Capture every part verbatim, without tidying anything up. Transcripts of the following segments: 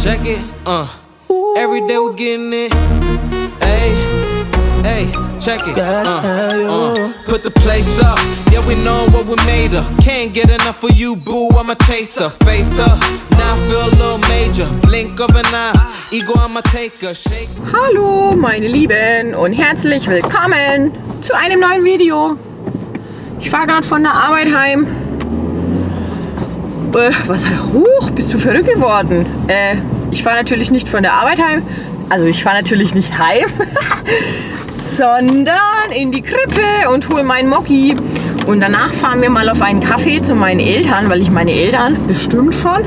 Check it, uh. Every day we're getting it. Hey, hey, check it, uh, uh. Put the place up. Yeah, we know what we made of. Can't get enough of you, boo. I'm a chaser. Face up. Now I feel a little major. Blink of an eye. Ego, I'm a taker. Shake. Hallo, meine Lieben, und herzlich willkommen zu einem neuen Video. Ich fahre gerade von der Arbeit heim. Äh, was? Huch, bist du verrückt geworden? Äh, ich fahre natürlich nicht von der Arbeit heim. Also ich fahre natürlich nicht heim, sondern in die Krippe und hole meinen Moggi. Und danach fahren wir mal auf einen Kaffee zu meinen Eltern, weil ich meine Eltern bestimmt schon.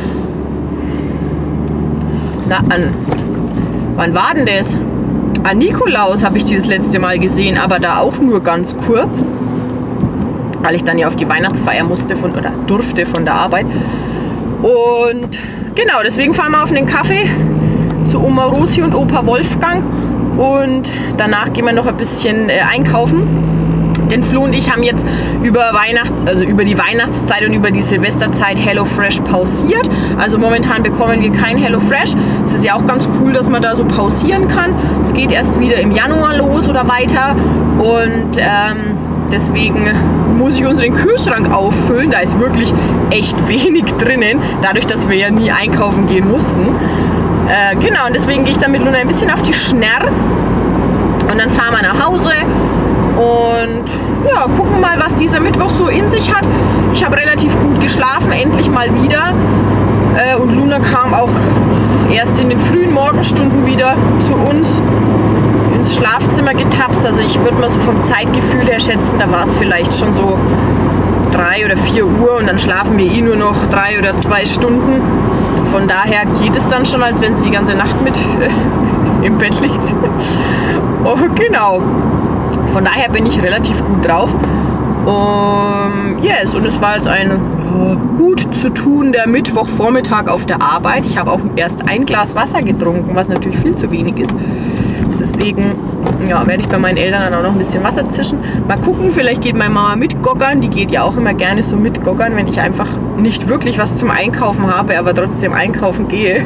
Na, an. Wann war denn das? An Nikolaus habe ich die das letzte Mal gesehen, aber da auch nur ganz kurz. Weil ich dann ja auf die Weihnachtsfeier musste von, oder durfte von der Arbeit. Und genau, deswegen fahren wir auf einen Kaffee zu Oma Rosi und Opa Wolfgang. Und danach gehen wir noch ein bisschen äh, einkaufen. Denn Flo und ich haben jetzt über Weihnachts-, also über die Weihnachtszeit und über die Silvesterzeit HelloFresh pausiert. Also momentan bekommen wir kein HelloFresh. Es ist ja auch ganz cool, dass man da so pausieren kann. Es geht erst wieder im Januar los oder weiter. Und ähm, deswegen muss ich unseren Kühlschrank auffüllen. Da ist wirklich echt wenig drinnen, dadurch, dass wir ja nie einkaufen gehen mussten. Äh, genau, und deswegen gehe ich dann mit Luna ein bisschen auf die Schnarr. Und dann fahren wir nach Hause und ja, gucken mal, was dieser Mittwoch so in sich hat. Ich habe relativ gut geschlafen, endlich mal wieder. Äh, und Luna kam auch erst in den frühen Morgenstunden wieder zu uns ins Schlafzimmer getapst. Also ich würde mal so vom Zeitgefühl her schätzen, da war es vielleicht schon so drei oder vier Uhr und dann schlafen wir eh nur noch drei oder zwei Stunden. Von daher geht es dann schon, als wenn sie die ganze Nacht mit äh, im Bett liegt. Oh, genau. Von daher bin ich relativ gut drauf. Um, yes, und es war jetzt ein uh, gut zu tun der Mittwochvormittag auf der Arbeit. Ich habe auch erst ein Glas Wasser getrunken, was natürlich viel zu wenig ist. Deswegen ja, werde ich bei meinen Eltern dann auch noch ein bisschen Wasser zischen. Mal gucken, vielleicht geht meine Mama mitgoggern. Die geht ja auch immer gerne so mitgoggern, wenn ich einfach nicht wirklich was zum Einkaufen habe, aber trotzdem einkaufen gehe.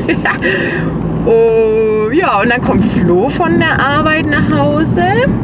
Oh, ja, und dann kommt Flo von der Arbeit nach Hause.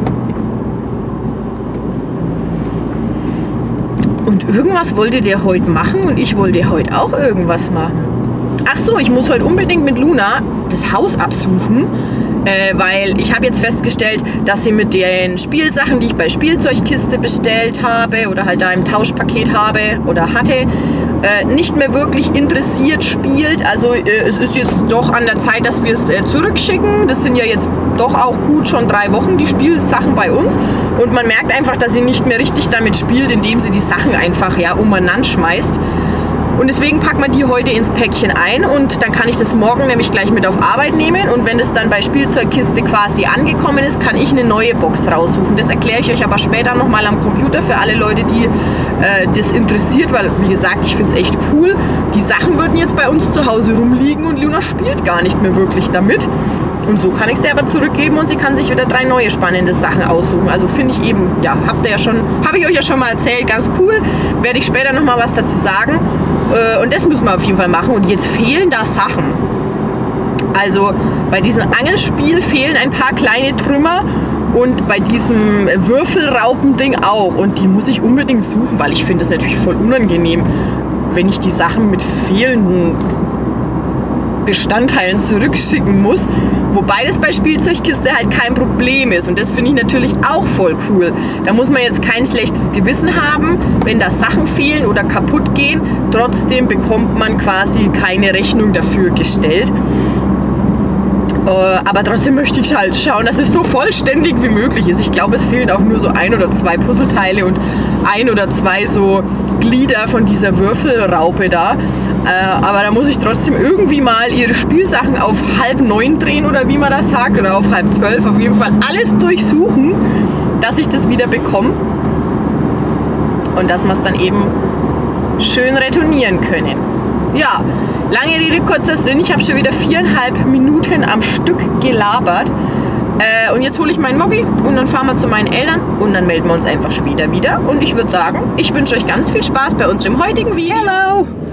Und irgendwas wollte der heute machen und ich wollte heute auch irgendwas machen. Ach so, ich muss heute unbedingt mit Luna das Haus absuchen. Äh, weil ich habe jetzt festgestellt, dass sie mit den Spielsachen, die ich bei Spielzeugkiste bestellt habe oder halt da im Tauschpaket habe oder hatte, äh, nicht mehr wirklich interessiert spielt. Also äh, es ist jetzt doch an der Zeit, dass wir es äh, zurückschicken. Das sind ja jetzt doch auch gut schon drei Wochen die Spielsachen bei uns. Und man merkt einfach, dass sie nicht mehr richtig damit spielt, indem sie die Sachen einfach ja, umeinander schmeißt. Und deswegen packt man die heute ins Päckchen ein und dann kann ich das morgen nämlich gleich mit auf Arbeit nehmen. Und wenn es dann bei Spielzeugkiste quasi angekommen ist, kann ich eine neue Box raussuchen. Das erkläre ich euch aber später nochmal am Computer für alle Leute, die äh, das interessiert, weil wie gesagt, ich finde es echt cool. Die Sachen würden jetzt bei uns zu Hause rumliegen und Luna spielt gar nicht mehr wirklich damit. Und so kann ich sie aber zurückgeben und sie kann sich wieder drei neue spannende Sachen aussuchen. Also finde ich eben, ja, habt ihr ja schon, habe ich euch ja schon mal erzählt, ganz cool. Werde ich später nochmal was dazu sagen. Und das müssen wir auf jeden Fall machen. Und jetzt fehlen da Sachen. Also bei diesem Angelspiel fehlen ein paar kleine Trümmer und bei diesem Würfelraupending auch. Und die muss ich unbedingt suchen, weil ich finde es natürlich voll unangenehm, wenn ich die Sachen mit fehlenden Bestandteilen zurückschicken muss. Wobei das bei Spielzeugkiste halt kein Problem ist. Und das finde ich natürlich auch voll cool. Da muss man jetzt kein schlechtes Gewissen haben, wenn da Sachen fehlen oder kaputt gehen. Trotzdem bekommt man quasi keine Rechnung dafür gestellt. Aber trotzdem möchte ich halt schauen, dass es so vollständig wie möglich ist. Ich glaube, es fehlen auch nur so ein oder zwei Puzzleteile und ein oder zwei so Glieder von dieser Würfelraupe da. Aber da muss ich trotzdem irgendwie mal ihre Spielsachen auf halb neun drehen oder wie man das sagt, oder auf halb zwölf. Auf jeden Fall alles durchsuchen, dass ich das wieder bekomme. Und dass wir es dann eben schön retournieren können. Ja, lange Rede, kurzer Sinn. Ich habe schon wieder viereinhalb Minuten am Stück gelabert. Äh, und jetzt hole ich meinen Moggi und dann fahren wir zu meinen Eltern und dann melden wir uns einfach später wieder. Und ich würde sagen, ich wünsche euch ganz viel Spaß bei unserem heutigen Video. Hello!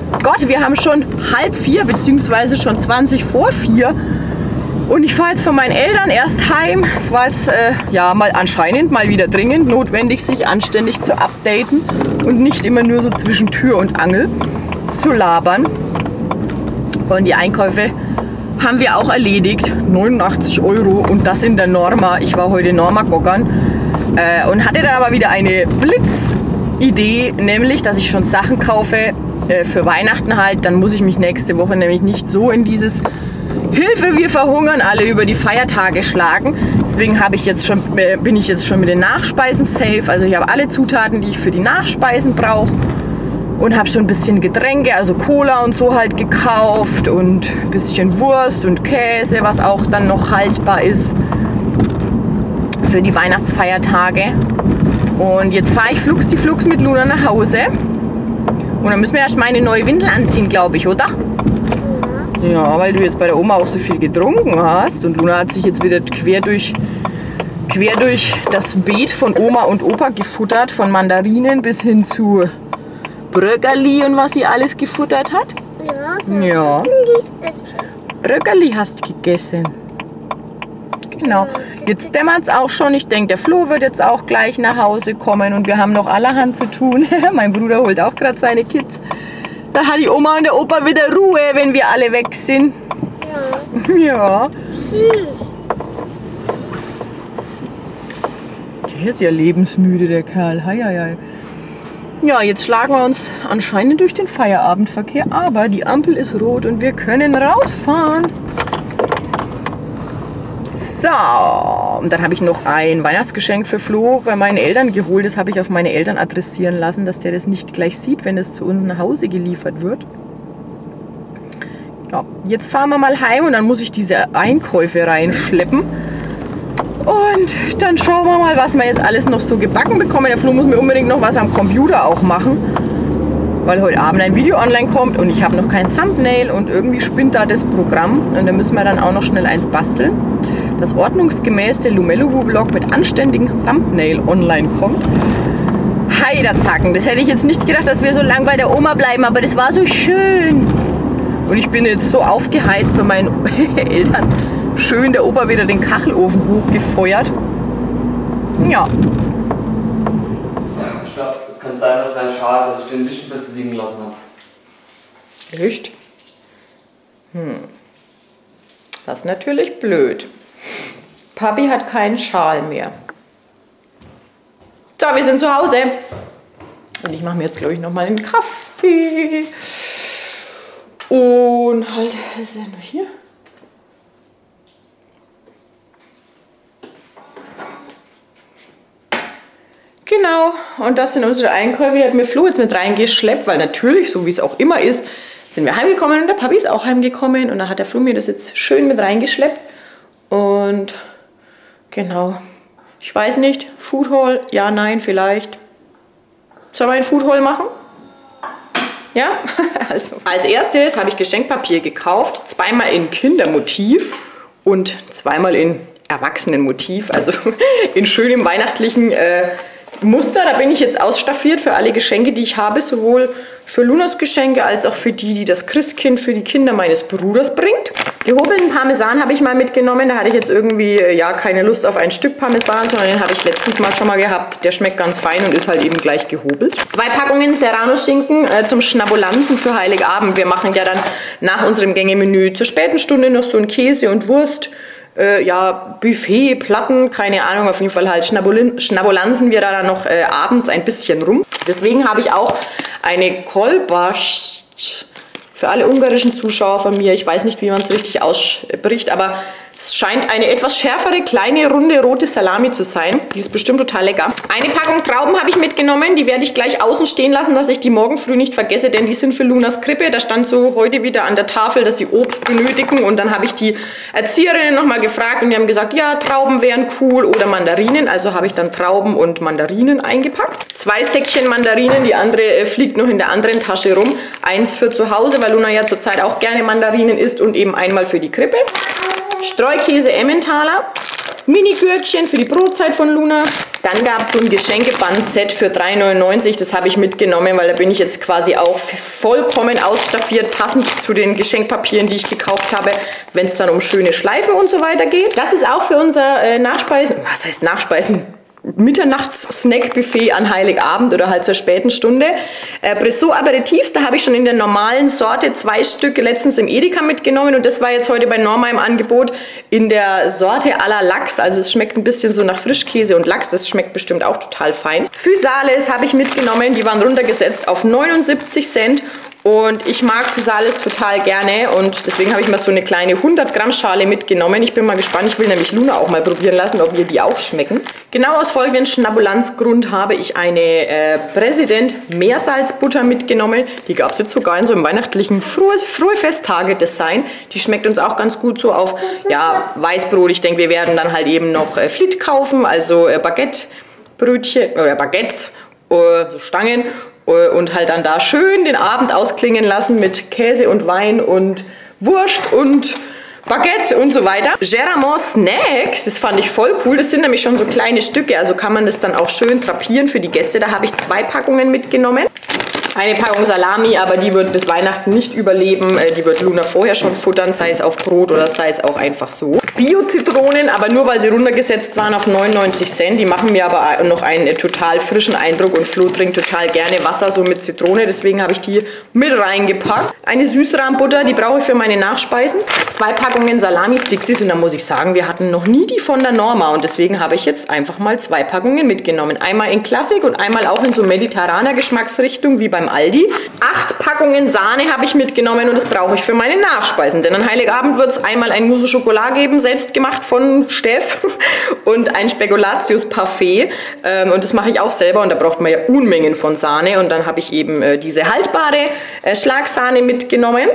Gott, wir haben schon halb vier, beziehungsweise schon zwanzig vor vier. Und ich fahre jetzt von meinen Eltern erst heim. Es war jetzt äh, ja mal anscheinend mal wieder dringend notwendig, sich anständig zu updaten und nicht immer nur so zwischen Tür und Angel zu labern. Und die Einkäufe haben wir auch erledigt. neunundachtzig Euro und das in der Norma. Ich war heute Norma goggern äh, und hatte dann aber wieder eine Blitzidee, nämlich, dass ich schon Sachen kaufe äh, für Weihnachten halt. Dann muss ich mich nächste Woche nämlich nicht so in dieses Hilfe, wir verhungern alle über die Feiertage schlagen. Deswegen habe ich jetzt schon, äh, bin ich jetzt schon mit den Nachspeisen safe. Also ich habe alle Zutaten, die ich für die Nachspeisen brauche. Und habe schon ein bisschen Getränke, also Cola und so halt gekauft. Und ein bisschen Wurst und Käse, was auch dann noch haltbar ist für die Weihnachtsfeiertage. Und jetzt fahre ich flugs die Flugs mit Luna nach Hause. Und dann müssen wir erst mal eine neue Windel anziehen, glaube ich, oder? Ja, weil du jetzt bei der Oma auch so viel getrunken hast und Luna hat sich jetzt wieder quer durch, quer durch das Beet von Oma und Opa gefuttert, von Mandarinen bis hin zu Bröckerli und was sie alles gefuttert hat. Ja. Ja. Bröckerli hast du gegessen. Genau. Jetzt dämmert es auch schon. Ich denke, der Flo wird jetzt auch gleich nach Hause kommen und wir haben noch allerhand zu tun. Mein Bruder holt auch gerade seine Kids. Da hat die Oma und der Opa wieder Ruhe, wenn wir alle weg sind. Ja. Ja. Der ist ja lebensmüde, der Kerl. Hei, hei, hei. Ja, jetzt schlagen wir uns anscheinend durch den Feierabendverkehr, aber die Ampel ist rot und wir können rausfahren. So, und dann habe ich noch ein Weihnachtsgeschenk für Flo bei meinen Eltern geholt. Das habe ich auf meine Eltern adressieren lassen, dass der das nicht gleich sieht, wenn es zu uns nach Hause geliefert wird. Ja, jetzt fahren wir mal heim und dann muss ich diese Einkäufe reinschleppen. Und dann schauen wir mal, was wir jetzt alles noch so gebacken bekommen. Der Flo muss mir unbedingt noch was am Computer auch machen, weil heute Abend ein Video online kommt und ich habe noch kein Thumbnail und irgendwie spinnt da das Programm. Und da müssen wir dann auch noch schnell eins basteln, das ordnungsgemäß der Lumeluwu-Vlog mit anständigen Thumbnail online kommt. Heiderzacken, das hätte ich jetzt nicht gedacht, dass wir so lange bei der Oma bleiben, aber das war so schön. Und ich bin jetzt so aufgeheizt bei meinen Eltern. Schön der Opa wieder den Kachelofen hochgefeuert. Ja. Ich glaube, es kann sein, dass wäre schade, dass ich den Wischenplatz liegen lassen habe. Echt? Hm. Das ist natürlich blöd. Papi hat keinen Schal mehr. So, wir sind zu Hause. Und ich mache mir jetzt, glaube ich, nochmal einen Kaffee. Und halt, was ist denn noch hier? Genau, und das sind unsere Einkäufe. Die hat mir Flo jetzt mit reingeschleppt, weil natürlich, so wie es auch immer ist, sind wir heimgekommen und der Papi ist auch heimgekommen. Und dann hat der Flo mir das jetzt schön mit reingeschleppt. Und genau, ich weiß nicht, Food Haul, ja, nein, vielleicht. Sollen wir ein Food Haul machen? Ja, also als erstes habe ich Geschenkpapier gekauft, zweimal in Kindermotiv und zweimal in Erwachsenenmotiv, also in schönem weihnachtlichen äh, Muster. Da bin ich jetzt ausstaffiert für alle Geschenke, die ich habe, sowohl für Lunas Geschenke als auch für die, die das Christkind für die Kinder meines Bruders bringt. Gehobelten Parmesan habe ich mal mitgenommen. Da hatte ich jetzt irgendwie ja keine Lust auf ein Stück Parmesan, sondern den habe ich letztens mal schon mal gehabt. Der schmeckt ganz fein und ist halt eben gleich gehobelt. Zwei Packungen Serrano-Schinken äh, zum Schnabulanzen für Heiligabend. Wir machen ja dann nach unserem Gängemenü zur späten Stunde noch so ein Käse und Wurst. Äh, ja, Buffet, Platten, keine Ahnung, auf jeden Fall halt schnabulansen wir da dann noch äh, abends ein bisschen rum. Deswegen habe ich auch eine Kolbasz für alle ungarischen Zuschauer von mir. Ich weiß nicht, wie man es richtig ausspricht, aber es scheint eine etwas schärfere, kleine, runde, rote Salami zu sein. Die ist bestimmt total lecker. Eine Packung Trauben habe ich mitgenommen. Die werde ich gleich außen stehen lassen, dass ich die morgen früh nicht vergesse, denn die sind für Lunas Krippe. Da stand so heute wieder an der Tafel, dass sie Obst benötigen. Und dann habe ich die Erzieherinnen nochmal gefragt und die haben gesagt, ja, Trauben wären cool oder Mandarinen. Also habe ich dann Trauben und Mandarinen eingepackt. Zwei Säckchen Mandarinen, die andere äh, fliegt noch in der anderen Tasche rum. Eins für zu Hause, weil Luna ja zurzeit auch gerne Mandarinen isst und eben einmal für die Krippe. Streukäse Emmentaler, Mini-Gürkchen für die Brotzeit von Luna. Dann gab es so ein Geschenkeband-Set für drei neunundneunzig. Das habe ich mitgenommen, weil da bin ich jetzt quasi auch vollkommen ausstaffiert, passend zu den Geschenkpapieren, die ich gekauft habe, wenn es dann um schöne Schleifen und so weiter geht. Das ist auch für unser äh, Nachspeisen, was heißt Nachspeisen? Mitternachts-Snack-Buffet an Heiligabend oder halt zur späten Stunde. Äh, Bressot Aperitifs, da habe ich schon in der normalen Sorte zwei Stück letztens im Edeka mitgenommen und das war jetzt heute bei Norma im Angebot in der Sorte à la Lachs. Also es schmeckt ein bisschen so nach Frischkäse und Lachs, das schmeckt bestimmt auch total fein. Physales habe ich mitgenommen, die waren runtergesetzt auf neunundsiebzig Cent. Und ich mag Physales total gerne und deswegen habe ich mal so eine kleine hundert Gramm Schale mitgenommen. Ich bin mal gespannt, ich will nämlich Luna auch mal probieren lassen, ob ihr die auch schmecken. Genau aus folgendem Schnabulanzgrund habe ich eine äh, Präsident Meersalzbutter mitgenommen. Die gab es jetzt sogar in so einem weihnachtlichen frohe, frohe Festtage-Design. Die schmeckt uns auch ganz gut so auf ja, Weißbrot. Ich denke, wir werden dann halt eben noch äh, Flit kaufen, also äh, Baguettebrötchen oder Baguettes, äh, so Stangen. Und halt dann da schön den Abend ausklingen lassen mit Käse und Wein und Wurst und Baguette und so weiter. Geramont Snack, das fand ich voll cool. Das sind nämlich schon so kleine Stücke, also kann man das dann auch schön drapieren für die Gäste. Da habe ich zwei Packungen mitgenommen. Eine Packung Salami, aber die wird bis Weihnachten nicht überleben. Die wird Luna vorher schon futtern, sei es auf Brot oder sei es auch einfach so. Bio-Zitronen, aber nur weil sie runtergesetzt waren auf neunundneunzig Cent. Die machen mir aber noch einen total frischen Eindruck und Flo trinkt total gerne Wasser so mit Zitrone. Deswegen habe ich die mit reingepackt. Eine Süßrahmbutter, die brauche ich für meine Nachspeisen. Zwei Packungen Salami-Sticksies und da muss ich sagen, wir hatten noch nie die von der Norma und deswegen habe ich jetzt einfach mal zwei Packungen mitgenommen. Einmal in Klassik und einmal auch in so mediterraner Geschmacksrichtung wie beim Aldi. Acht Packungen Sahne habe ich mitgenommen und das brauche ich für meine Nachspeisen. Denn an Heiligabend wird es einmal ein Mousse au Chocolat geben, selbst gemacht von Steff und ein Spekulatius Parfait. Ähm, und das mache ich auch selber und da braucht man ja Unmengen von Sahne. Und dann habe ich eben äh, diese haltbare äh, Schlagsahne mitgenommen.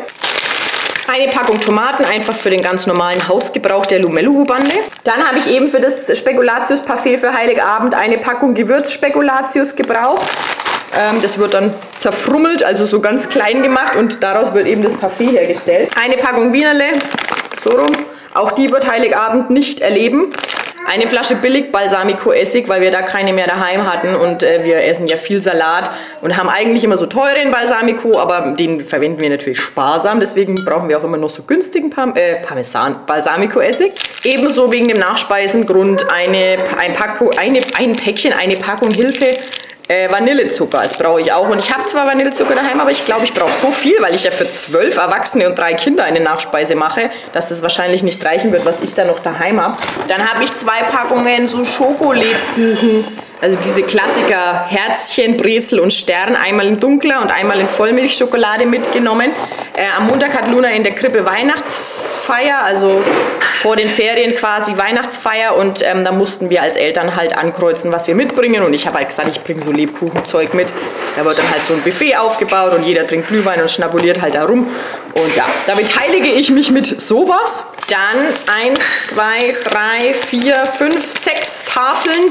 Eine Packung Tomaten, einfach für den ganz normalen Hausgebrauch der Lumeluhu-Bande. Dann habe ich eben für das Spekulatius Parfait für Heiligabend eine Packung Gewürzspekulatius gebraucht. Ähm, das wird dann zerfrummelt, also so ganz klein gemacht und daraus wird eben das Parfait hergestellt. Eine Packung Wienerle, so rum. Auch die wird Heiligabend nicht erleben. Eine Flasche billig Balsamico-Essig, weil wir da keine mehr daheim hatten und äh, wir essen ja viel Salat und haben eigentlich immer so teuren Balsamico, aber den verwenden wir natürlich sparsam, deswegen brauchen wir auch immer noch so günstigen Parm äh, Parmesan Balsamico-Essig. Ebenso wegen dem Nachspeisengrund eine, ein, Packung, eine, ein Päckchen, eine Packung Hilfe. Äh, Vanillezucker, das brauche ich auch. Und ich habe zwar Vanillezucker daheim, aber ich glaube, ich brauche so viel, weil ich ja für zwölf Erwachsene und drei Kinder eine Nachspeise mache, dass es wahrscheinlich nicht reichen wird, was ich da noch daheim habe. Dann habe ich zwei Packungen so Schokolebkuchen. Also diese Klassiker Herzchen, Brezel und Stern, einmal in dunkler und einmal in Vollmilchschokolade mitgenommen. Äh, am Montag hat Luna in der Krippe Weihnachtsfeier, also vor den Ferien quasi Weihnachtsfeier und ähm, da mussten wir als Eltern halt ankreuzen, was wir mitbringen und ich habe halt gesagt, ich bringe so Lebkuchenzeug mit. Da wird dann halt so ein Buffet aufgebaut und jeder trinkt Glühwein und schnabuliert halt da rum. Und ja, da beteilige ich mich mit sowas. Dann eins, zwei, drei, vier, fünf, sechs Tafeln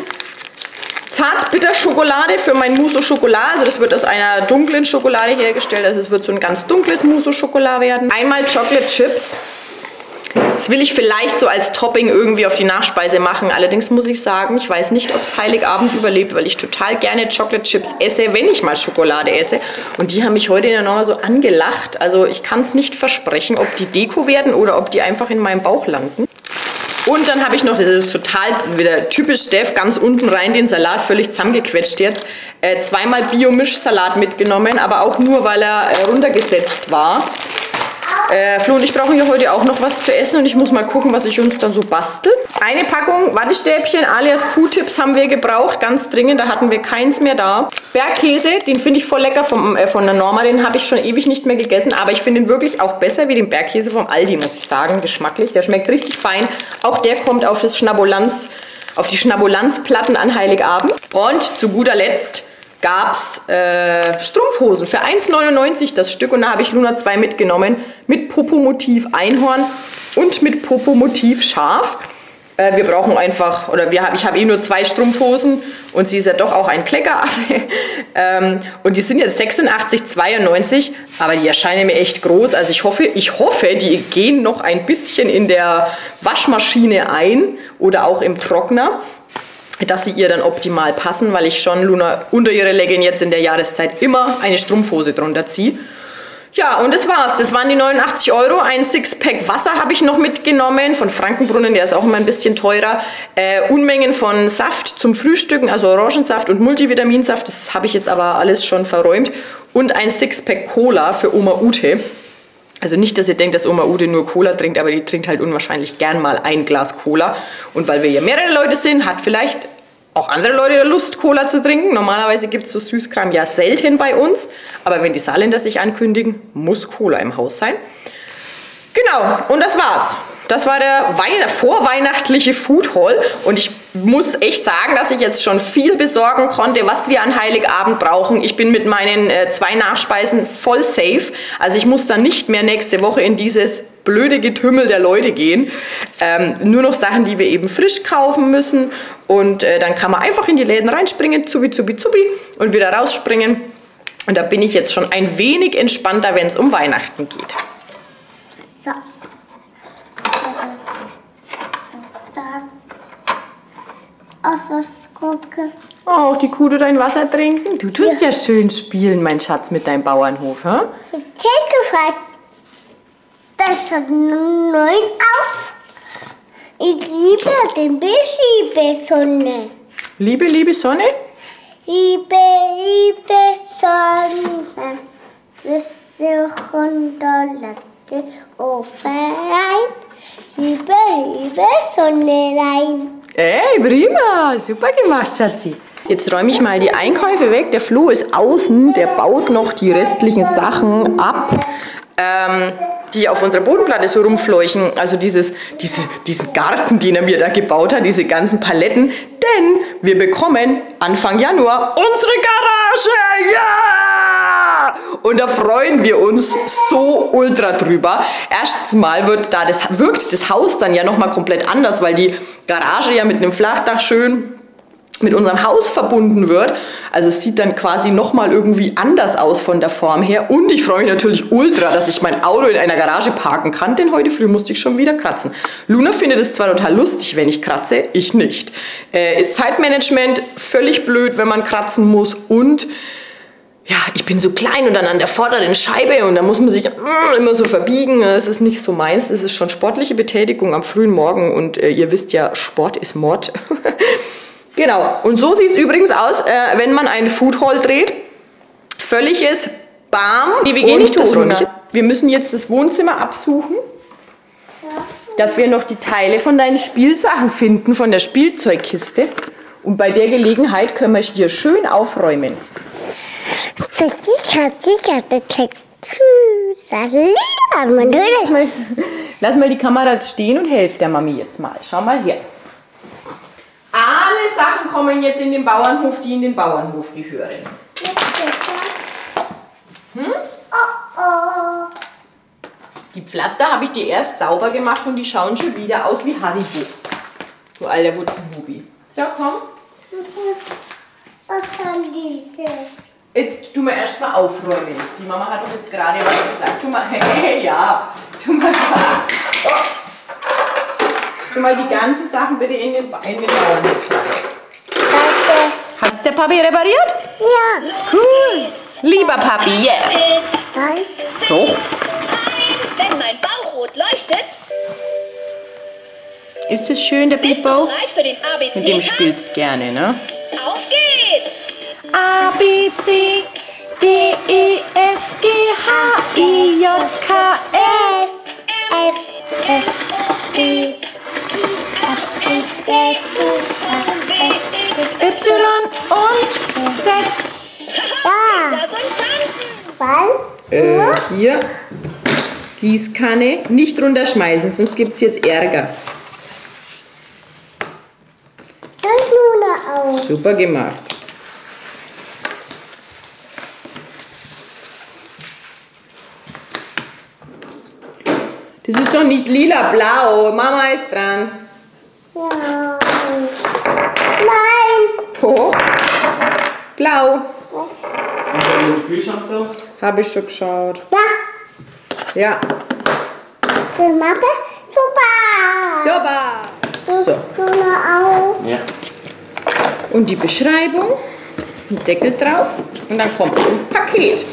Zartbitterschokolade für mein Mousse au Chocolat. Also das wird aus einer dunklen Schokolade hergestellt. Also es wird so ein ganz dunkles Mousse au Chocolat werden. Einmal Chocolate Chips. Das will ich vielleicht so als Topping irgendwie auf die Nachspeise machen. Allerdings muss ich sagen, ich weiß nicht, ob es Heiligabend überlebt, weil ich total gerne Chocolate Chips esse, wenn ich mal Schokolade esse. Und die haben mich heute in der Norma so angelacht. Also ich kann es nicht versprechen, ob die Deko werden oder ob die einfach in meinem Bauch landen. Und dann habe ich noch, das ist total wieder typisch Steff, ganz unten rein den Salat, völlig zusammengequetscht jetzt, äh, zweimal Bio-Mischsalat mitgenommen, aber auch nur, weil er äh, runtergesetzt war. Äh, Flo und ich brauchen ja heute auch noch was zu essen und ich muss mal gucken, was ich uns dann so bastel. Eine Packung Wattestäbchen alias Q-Tips haben wir gebraucht, ganz dringend, da hatten wir keins mehr da. Bergkäse, den finde ich voll lecker vom, äh, von der Norma, den habe ich schon ewig nicht mehr gegessen, aber ich finde ihn wirklich auch besser wie den Bergkäse vom Aldi, muss ich sagen, geschmacklich. Der schmeckt richtig fein. Auch der kommt auf das Schnabulanz, auf die Schnabulanzplatten an Heiligabend. Und zu guter Letzt gab es äh, Strumpfhosen für eins neunundneunzig das Stück und da habe ich Luna zwei mitgenommen mit Popo-Motiv Einhorn und mit Popo-Motiv Schaf. Äh, wir brauchen einfach, oder wir hab, ich habe eh nur zwei Strumpfhosen und sie ist ja doch auch ein Kleckeraffe. ähm, und die sind jetzt sechsundachtzig zweiundneunzig, aber die erscheinen mir echt groß. Also ich hoffe, ich hoffe, die gehen noch ein bisschen in der Waschmaschine ein oder auch im Trockner, dass sie ihr dann optimal passen, weil ich schon Luna unter ihre Legging jetzt in der Jahreszeit immer eine Strumpfhose drunter ziehe. Ja, und das war's. Das waren die neunundachtzig Euro. Ein Sixpack Wasser habe ich noch mitgenommen von Frankenbrunnen, der ist auch immer ein bisschen teurer. Äh, Unmengen von Saft zum Frühstücken, also Orangensaft und Multivitaminsaft. Das habe ich jetzt aber alles schon verräumt. Und ein Sixpack Cola für Oma Ute. Also nicht, dass ihr denkt, dass Oma Ute nur Cola trinkt, aber die trinkt halt unwahrscheinlich gern mal ein Glas Cola. Und weil wir hier mehrere Leute sind, hat vielleicht auch andere Leute Lust, Cola zu trinken. Normalerweise gibt es so Süßkram ja selten bei uns. Aber wenn die Saarländer sich ankündigen, muss Cola im Haus sein. Genau, und das war's. Das war der Weihn- vorweihnachtliche Food Haul. Und ich muss echt sagen, dass ich jetzt schon viel besorgen konnte, was wir an Heiligabend brauchen. Ich bin mit meinen äh, zwei Nachspeisen voll safe. Also ich muss dann nicht mehr nächste Woche in dieses blöde Getümmel der Leute gehen. Ähm, nur noch Sachen, die wir eben frisch kaufen müssen. Und äh, dann kann man einfach in die Läden reinspringen, zubi, zubi, zubi, und wieder rausspringen. Und da bin ich jetzt schon ein wenig entspannter, wenn es um Weihnachten geht. So. Oh, die Kuh tut dein Wasser trinken? Du tust ja, ja schön spielen, mein Schatz, mit deinem Bauernhof, hä? Ich kenne das hat neun auf. Ich liebe den liebe Sonne. Liebe, liebe Sonne? Liebe, liebe Sonne. Wir suchen da Latte rein. Liebe, liebe Sonne rein. Ey, prima. Super gemacht, Schatzi. Jetzt räume ich mal die Einkäufe weg. Der Flo ist außen, der baut noch die restlichen Sachen ab, ähm, die auf unserer Bodenplatte so rumfleuchen. Also dieses, diese, diesen Garten, den er mir da gebaut hat, diese ganzen Paletten. Denn wir bekommen Anfang Januar unsere Garage. Ja! Und da freuen wir uns so ultra drüber. Erstens mal wird da das, wirkt das Haus dann ja nochmal komplett anders, weil die Garage ja mit einem Flachdach schön mit unserem Haus verbunden wird. Also es sieht dann quasi nochmal irgendwie anders aus von der Form her. Und ich freue mich natürlich ultra, dass ich mein Auto in einer Garage parken kann, denn heute früh musste ich schon wieder kratzen. Luna findet es zwar total lustig, wenn ich kratze, ich nicht. Äh, Zeitmanagement, völlig blöd, wenn man kratzen muss. Und ja, ich bin so klein und dann an der vorderen Scheibe und da muss man sich immer so verbiegen. Das ist nicht so meins. Das ist schon sportliche Betätigung am frühen Morgen und äh, ihr wisst ja, Sport ist Mord. Genau, und so sieht es übrigens aus, äh, wenn man einen Food Haul dreht. Völliges Bam. Nee, wir gehen nicht das räumliche. Wir müssen jetzt das Wohnzimmer absuchen, dass wir noch die Teile von deinen Spielsachen finden, von der Spielzeugkiste. Und bei der Gelegenheit können wir hier schön aufräumen. Lass mal die Kamera stehen und helf der Mami jetzt mal. Schau mal her. Alle Sachen kommen jetzt in den Bauernhof, die in den Bauernhof gehören. Hm? Oh, oh. Die Pflaster habe ich dir erst sauber gemacht und die schauen schon wieder aus wie Haribo. So alter Wutzenhubi. So, komm. Was haben diese? Jetzt tun wir erst mal aufräumen. Die Mama hat doch jetzt gerade was gesagt. Tu mal, hey, ja. Tu mal, oh. Tu mal die ganzen Sachen bitte in den, in den Bauernhof. Danke. Hat's der Papi repariert? Ja. Cool. Lieber Papi, yeah. Nein. Doch. Wenn mein Bauch rot leuchtet, Ist es schön, der bist du Pipo? bereit für den A B C? Mit dem spielst du gerne, ne? Auf geht's! A, B, C, D, E, F, G, H, I, J, K, L, F, F, E, Y und Z. Ja. Da soll tanzen! Ball. Äh, hier. Gießkanne. Nicht runterschmeißen, sonst gibt es jetzt Ärger. Das Luna auch. Super gemacht. Das ist doch nicht lila-blau. Mama ist dran. Ja. Nein. Po. Blau. Und den Spielschrank da? Habe ich schon geschaut. Da. Ja. Die Mappe. Super. Super. So. Luna auch. Ja. Und die Beschreibung, ein Deckel drauf und dann kommt es ins Paket.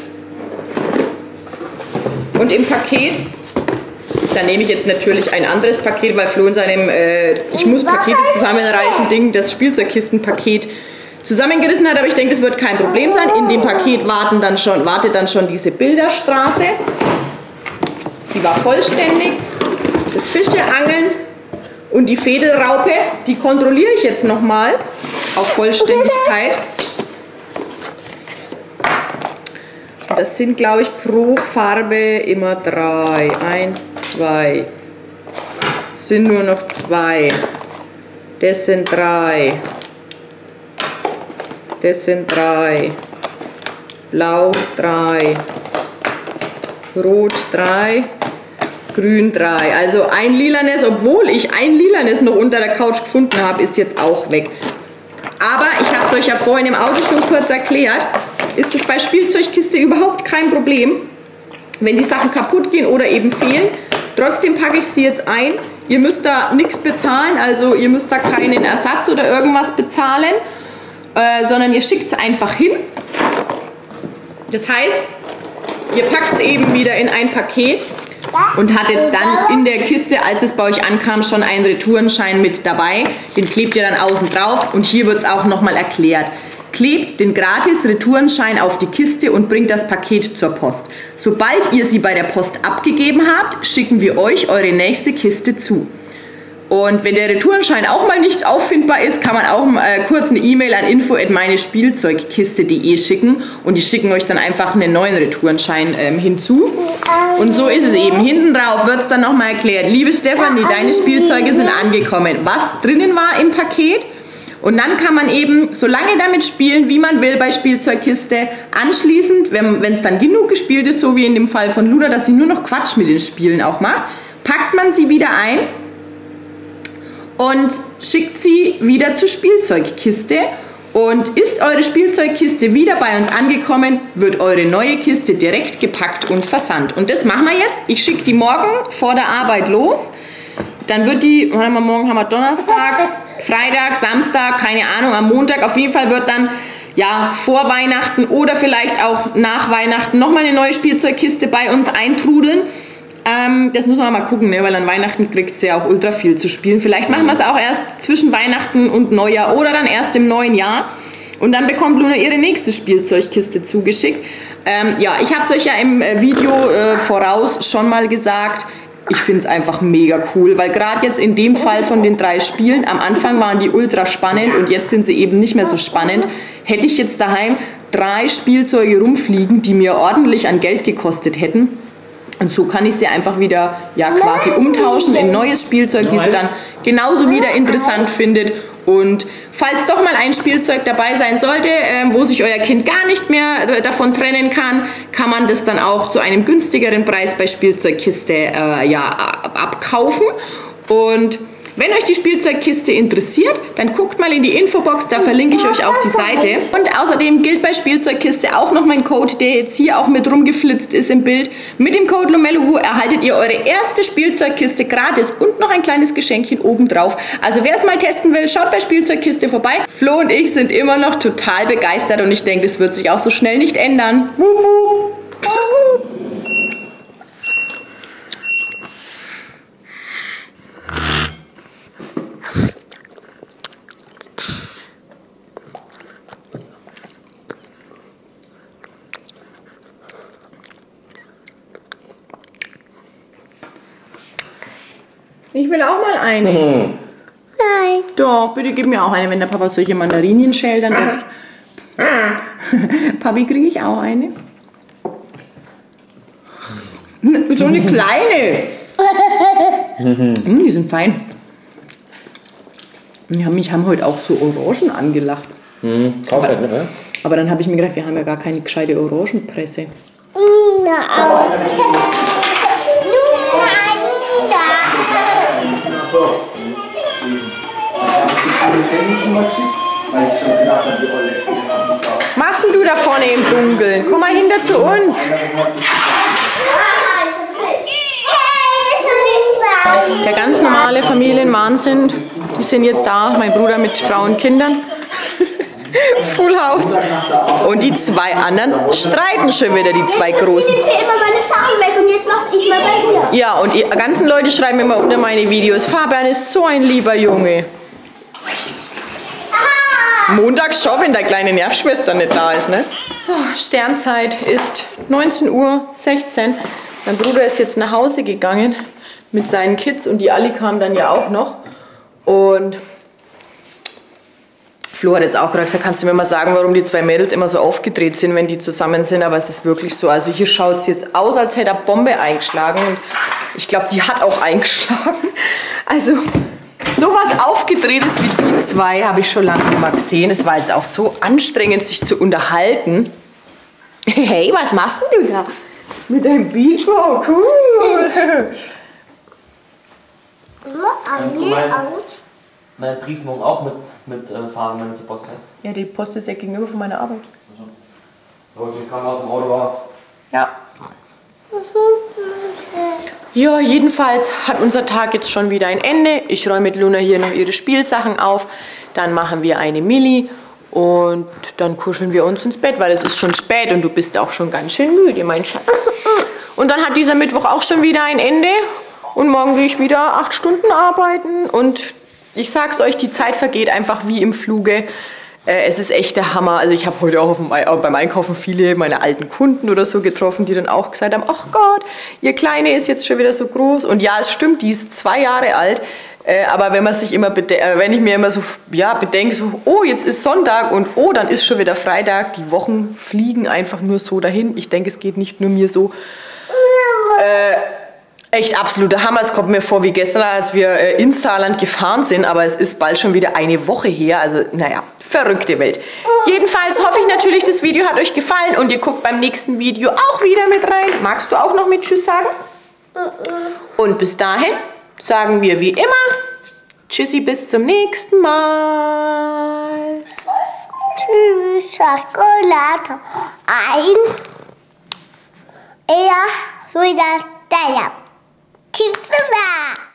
Und im Paket, da nehme ich jetzt natürlich ein anderes Paket, weil Flo in seinem äh, Ich muss Pakete zusammenreißen Ding das Spielzeugkistenpaket zusammengerissen hat, aber ich denke, das wird kein Problem sein. In dem Paket warten dann schon, wartet dann schon diese Bilderstraße. Die war vollständig. Das Fischeangeln und die Federraupe, die kontrolliere ich jetzt nochmal auf Vollständigkeit. Das sind, glaube ich, pro Farbe immer drei. Eins, zwei. Es sind nur noch zwei. Das sind drei. Das sind drei. Blau drei. Rot drei. Grün drei. Also ein lilanes, obwohl ich ein lilanes noch unter der Couch gefunden habe, ist jetzt auch weg. Aber ich habe es euch ja vorhin im Auto schon kurz erklärt, ist es bei Spielzeugkiste überhaupt kein Problem, wenn die Sachen kaputt gehen oder eben fehlen. Trotzdem packe ich sie jetzt ein. Ihr müsst da nichts bezahlen, also ihr müsst da keinen Ersatz oder irgendwas bezahlen, äh, sondern ihr schickt es einfach hin. Das heißt, ihr packt es eben wieder in ein Paket und hattet dann in der Kiste, als es bei euch ankam, schon einen Retourenschein mit dabei. Den klebt ihr dann außen drauf und hier wird es auch nochmal erklärt. Klebt den gratis Retourenschein auf die Kiste und bringt das Paket zur Post. Sobald ihr sie bei der Post abgegeben habt, schicken wir euch eure nächste Kiste zu. Und wenn der Retourenschein auch mal nicht auffindbar ist, kann man auch äh, kurz eine E-Mail an info at meinespielzeugkiste punkt de schicken und die schicken euch dann einfach einen neuen Retourenschein ähm, hinzu. Und so ist es eben. Hinten drauf wird es dann nochmal erklärt. Liebe Stefanie, deine Spielzeuge sind angekommen. Was drinnen war im Paket? Und dann kann man eben so lange damit spielen, wie man will bei Spielzeugkiste. Anschließend, wenn es dann genug gespielt ist, so wie in dem Fall von Luna, dass sie nur noch Quatsch mit den Spielen auch macht, packt man sie wieder ein und schickt sie wieder zur Spielzeugkiste. Und ist eure Spielzeugkiste wieder bei uns angekommen, wird eure neue Kiste direkt gepackt und versandt. Und das machen wir jetzt. Ich schicke die morgen vor der Arbeit los. Dann wird die, warte mal, morgen haben wir Donnerstag, Freitag, Samstag, keine Ahnung, am Montag. Auf jeden Fall wird dann ja vor Weihnachten oder vielleicht auch nach Weihnachten nochmal eine neue Spielzeugkiste bei uns eintrudeln. Ähm, das muss man mal gucken, ne? Weil an Weihnachten kriegt sie ja auch ultra viel zu spielen. Vielleicht machen wir es auch erst zwischen Weihnachten und Neujahr oder dann erst im neuen Jahr. Und dann bekommt Luna ihre nächste Spielzeugkiste zugeschickt. Ähm, ja, ich habe es euch ja im äh, Video äh, voraus schon mal gesagt. Ich finde es einfach mega cool, weil gerade jetzt in dem Fall von den drei Spielen, am Anfang waren die ultra spannend und jetzt sind sie eben nicht mehr so spannend. Hätte ich jetzt daheim drei Spielzeuge rumfliegen, die mir ordentlich an Geld gekostet hätten. Und so kann ich sie einfach wieder ja, quasi umtauschen in neues Spielzeug, die sie dann genauso wieder interessant findet. Und falls doch mal ein Spielzeug dabei sein sollte, äh, wo sich euer Kind gar nicht mehr äh, davon trennen kann, kann man das dann auch zu einem günstigeren Preis bei Spielzeugkiste äh, ja, abkaufen. Und wenn euch die Spielzeugkiste interessiert, dann guckt mal in die Infobox, da verlinke ich euch auch die Seite. Und außerdem gilt bei Spielzeugkiste auch noch mein Code, der jetzt hier auch mit rumgeflitzt ist im Bild. Mit dem Code LOMELLOU erhaltet ihr eure erste Spielzeugkiste gratis und noch ein kleines Geschenkchen obendrauf. Also wer es mal testen will, schaut bei Spielzeugkiste vorbei. Flo und ich sind immer noch total begeistert und ich denke, das wird sich auch so schnell nicht ändern. Ich will auch mal eine. Nein. Doch, bitte gib mir auch eine, wenn der Papa solche Mandarinen schält, dann darf ich. Papi, kriege ich auch eine? So eine kleine. mm, die sind fein. Die haben mich haben heute auch so Orangen angelacht. Mhm, kauf halt, ne? Aber dann habe ich mir gedacht, wir haben ja gar keine gescheite Orangenpresse. Luna auch. So. Machst denn du da vorne im Dunkeln? Komm mal hinter zu uns. Der ganz normale Familienwahnsinn, Die sind jetzt da, mein Bruder mit Frau und Kindern. Full House. Und die zwei anderen streiten schon wieder, die zwei Großen. Ich nehme immer meine Sachen weg und jetzt mach's ich mal bei dir. Ja, und die ganzen Leute schreiben immer unter meine Videos, Fabian ist so ein lieber Junge. Montags schon, wenn deine kleine Nervschwester nicht da ist, ne? So, Sternzeit ist neunzehn Uhr sechzehn. Mein Bruder ist jetzt nach Hause gegangen mit seinen Kids und die Ali kam dann ja auch noch. Und Flo hat jetzt auch gerade gesagt, kannst du mir mal sagen, warum die zwei Mädels immer so aufgedreht sind, wenn die zusammen sind, aber es ist wirklich so. Also hier schaut es jetzt aus, als hätte er Bombe eingeschlagen und ich glaube, die hat auch eingeschlagen. Also sowas Aufgedrehtes wie die zwei habe ich schon lange nicht mehr gesehen. Es war jetzt auch so anstrengend, sich zu unterhalten. Hey, was machst denn du da? Mit deinem Beachball, cool. Kannst du meinen mein Brief morgen auch mit, mit äh, fahren, wenn du zur Post fährst? Ja, die Post ist ja gegenüber von meiner Arbeit. Also, ich kam aus dem Auto raus. Ja. Ja, jedenfalls hat unser Tag jetzt schon wieder ein Ende. Ich räume mit Luna hier noch ihre Spielsachen auf. Dann machen wir eine Milli und dann kuscheln wir uns ins Bett, weil es ist schon spät und du bist auch schon ganz schön müde, mein Schatz. Und dann hat dieser Mittwoch auch schon wieder ein Ende und morgen gehe ich wieder acht Stunden arbeiten und ich sag's euch, die Zeit vergeht einfach wie im Fluge. Äh, es ist echt der Hammer. Also ich habe heute auch auf dem, beim Einkaufen viele meiner alten Kunden oder so getroffen, die dann auch gesagt haben, ach Gott, ihr Kleine ist jetzt schon wieder so groß. Und ja, es stimmt, die ist zwei Jahre alt. Äh, aber wenn man sich immer, äh, wenn ich mir immer so ja, bedenke, so, oh, jetzt ist Sonntag und oh, dann ist schon wieder Freitag. Die Wochen fliegen einfach nur so dahin. Ich denke, es geht nicht nur mir so. Äh, Echt absoluter Hammer. Es kommt mir vor wie gestern, als wir äh, ins Saarland gefahren sind, aber es ist bald schon wieder eine Woche her. Also, naja, verrückte Welt. Jedenfalls hoffe ich natürlich, das Video hat euch gefallen und ihr guckt beim nächsten Video auch wieder mit rein. Magst du auch noch mit Tschüss sagen? Und bis dahin sagen wir wie immer Tschüssi, bis zum nächsten Mal. Tschüss, Schokolade. Eins. Er wieder der. Tschüss.